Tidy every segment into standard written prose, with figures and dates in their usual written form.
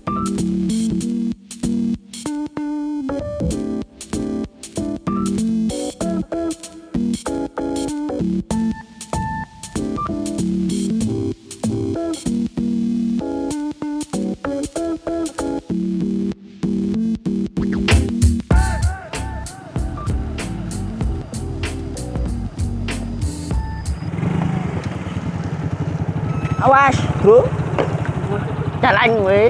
Awas, bro. Jalan gue.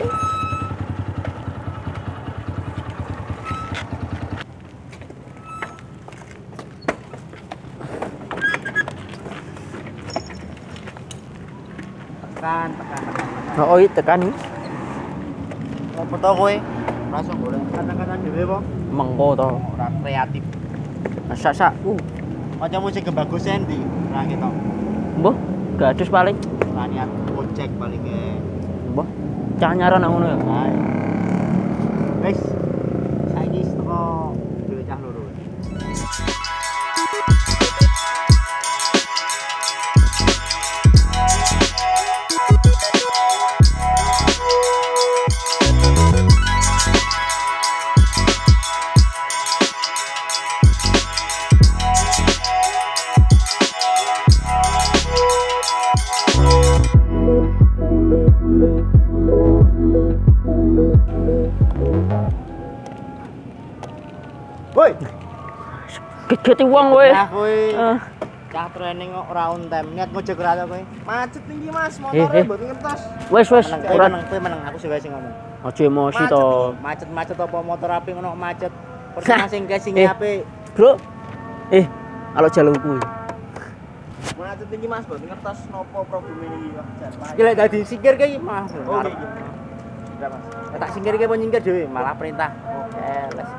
Tekan. Oh, iya tekan. Mau foto kowe. Langsung boleh. Kadang-kadang dhewe po. Mengko to. Ora kreatif. Sak-sak. Kancamu sing bagus endi? Ora ketok. Mbah, gadus paling. Niat gojek paling ke. Mbah, cah nyaran ngono ya. Ae. Wis. Saiki teko dhewe cah loro. Woi, Gegeti wong kowe. nah kowe cah training kok ora on time. Niat ngojek ora kowe. Macet tinggi Mas, motore mboten ngertos. Wis Ora kowe meneng, aku sing sing ngomong. Aja emosi to. Macet-macet apa motor api ngono macet. Persona sing casing apik. Bro. Kalau jalur kuwi. Macet tinggi Mas, mboten ngertos nopo problem ini kok. Iki lek dadi singkir ki Mas. Oh iki. Ya Mas. Tak singkir ki apa nyingkir dhewe malah perintah. Oke, les.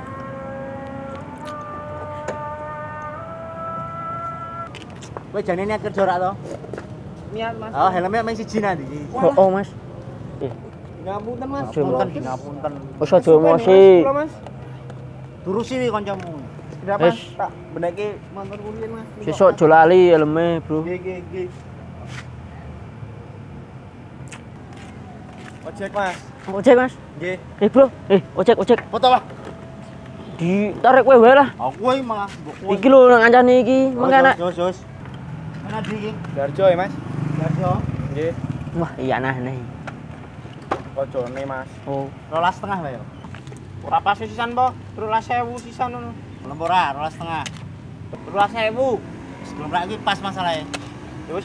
Kowe jane niat kerja ora to? Niat Mas. Oh, helmnya mung siji nanti. Oh, Mas. Ngapunten Mas. Ngapunten. Wis aja emosi. Mas. Turusi wi kancamu. Sudah Mas, tak beneke motor kulian Mas. Sesuk aja lali helme, Bro. Nggih. Ojek Mas. Ojek, Mas. Nggih. Bro. Ojek. Foto Pak. Ditarik kowe wae lah. Aku iki malah mbok. Iki lho nang kancane iki, mengko Jos. Mana di iki? Darjo ya Mas? Darjo. Nggih. Wah, iya nah nih. Kocone Mas. Oh, 12,5 wae. Ora pas sisan po, 13.000 sisan ngono. Lempora 12,5. 13.000. Sebelum rak iki pas masalahe. Wis.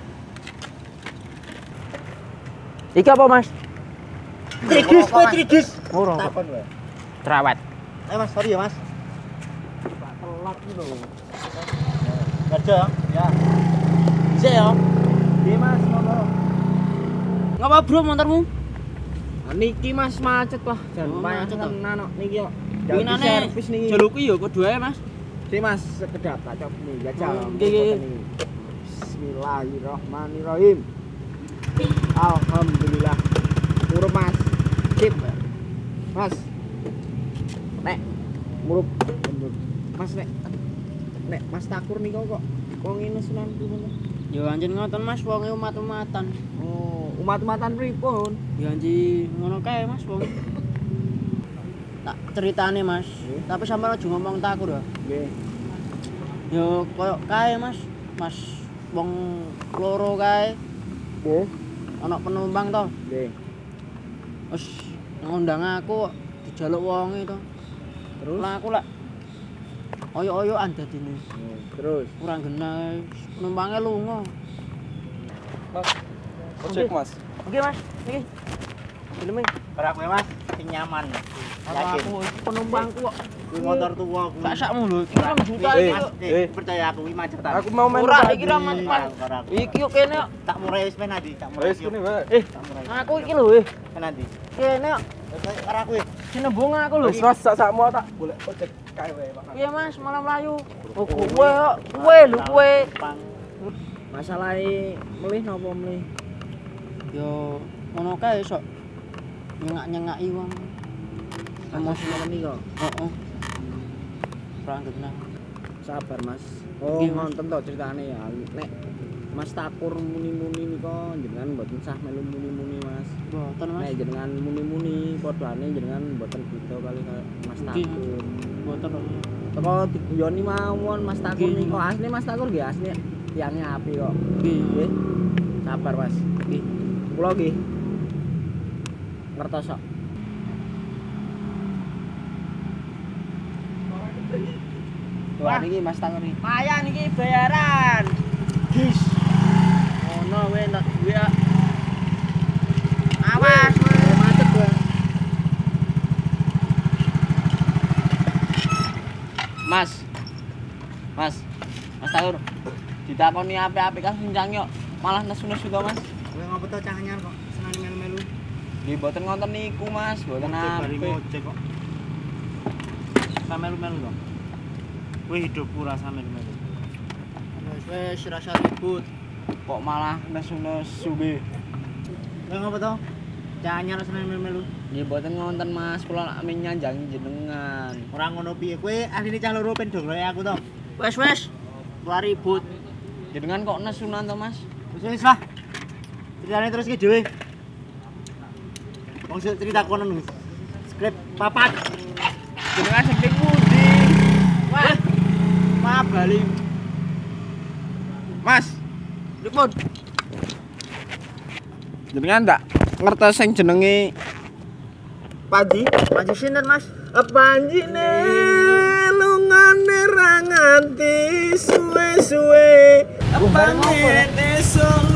iki apa, Mas? Trigis. Ora. Takon wae. Cerewet. Mas, sorry ya Mas. Telat iki lho. Darjo ya. Bisa ya? Iya Mas, motor. Ngapa, Bro, motormu? Niki Mas macet wah, jan macet to. tenan kok niki kok. Winane servis niki. jalurku ya kudu ae, Mas. Si Mas sekedap tak cop nih, jajal. Nggih. Bismillahirrahmanirrahim. Alhamdulillah. Murup Mas. Sip. Mas. Nek murup. Mas nek Mas Takur nih kok wong ngene Sunan ngono. Ya anjen ngoten, Mas, wonge umat-umatan. Oh, umat-umatan pripun? Ya anji ngono kae, Mas, wong. Tak ceritane, Mas. Tapi sampeyan aja ngomong Takur ya. Nggih. Ya koyo kae, Mas. Mas wong loro kae. Nggih. Ana penumpang to. Nggih. Wis ngundang aku kok dijaluk wonge to. Terus Lah aku lak oyo-oyoan dadine. terus Ora genah penumpange lunga. Mas. Ojek Mas. Oke, Mas. Niki. Filme. ora kowe Mas, sing nyaman. Yakin. Aku penumpangku kok. Kuwi motor tuwa kuwi. Sak-sakmu lho. Iki 6 juta iki. Percaya aku iki macetan. Aku mau main. Ora iki ra mas. Ora aku. Iki kok kene kok. Tak murai wis men andi, tak murai. Wis kene wae. Tak murai. Aku iki lho Men andi. kene kok. Ora kuwi. Sinembung aku lho. Wis Mas sak-sakmu tak boleh ojek kae wae Pak. Iya, Mas, malam melayu. Oh, kowe kok. Kowe lho kowe. Masalahe melih napa melih? Yo ngono kae sok nyengak-nyengaki wong. Emosi ngono iki kok. Heeh. Ora genah. Sabar Mas. Oh, Nggih, Mas. ngonten to ceritane ya. Nek Mas Takur muni-muni nika jenengan mboten sah melu muni-muni, Mas. Mboten, Mas. Nek jenengan muni-muni padane jenengan mboten beda kali Mas Nggih. Takur. Mboten. Teko diguyoni mawon Mas Takur Nggih. nika asli Mas Takur nggih asli tiyane api kok. Nggih. Nggih. Sabar, Mas. Nggih. Kula nggih ngertos kok. Wah, niki Mas Takur iki. Lumayan iki bayaran. Gis. Ono we ndak duwe. Awas we. Macet kowe. Mas. Mas. Mas Takur. Ditakoni apik-apik kan pincang yo. Malah nesu-nesu to, Mas. Kowe ngopo to cah anyar kok seneng melu-melu. Nggih mboten ngonten niku, Mas. Mboten Bari apik. ngojek kok. Samelu-melu kok. Kowe hidupku rasa melu-melu. Wes rasa ribut. Kok malah nesu-nesu nggih. Kowe ngopo to? Cah anyar seneng melu-melu. Nggih mboten ngonten, Mas. Kula nak nyanjangi jenengan. Ora ngono piye kowe ahline cah loro ben dong kaya aku to. Wes. Ora ribut. Jenengan kok nesunan to, Mas? Wis lah. Ceritane terus ke dhewe. Wong cerita kono skrip papat. Jenengan sing pundi? Wah. Ma bali. Mas, Ribut. jenengan ndak ngertos sing jenenge Panji sinten, Mas? Panjine lungane ra nganti suwe-suwe. Panjine